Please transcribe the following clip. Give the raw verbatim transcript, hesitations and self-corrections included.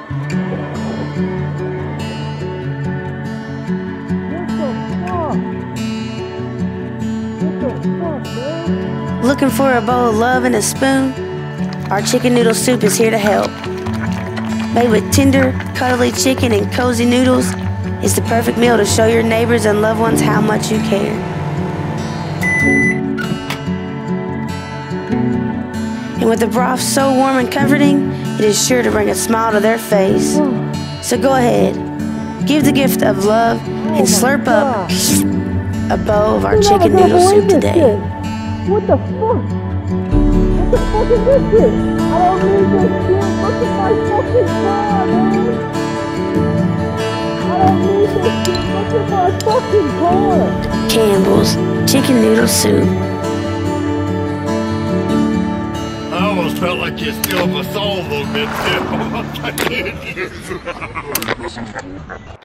Looking for a bowl of love and a spoon? Our chicken noodle soup is here to help. Made with tender, cuddly chicken and cozy noodles, it's the perfect meal to show your neighbors and loved ones how much you care. And with the broth so warm and comforting, it is sure to bring a smile to their face. So go ahead, give the gift of love and slurp up a bowl of our chicken noodle soup today. What the fuck? What the fuck is this shit? I don't need this shit. Look at my fucking car, man. I don't need this shit. Look at my fucking car. Campbell's chicken noodle soup. I almost felt like you stole my soul a little bit, too.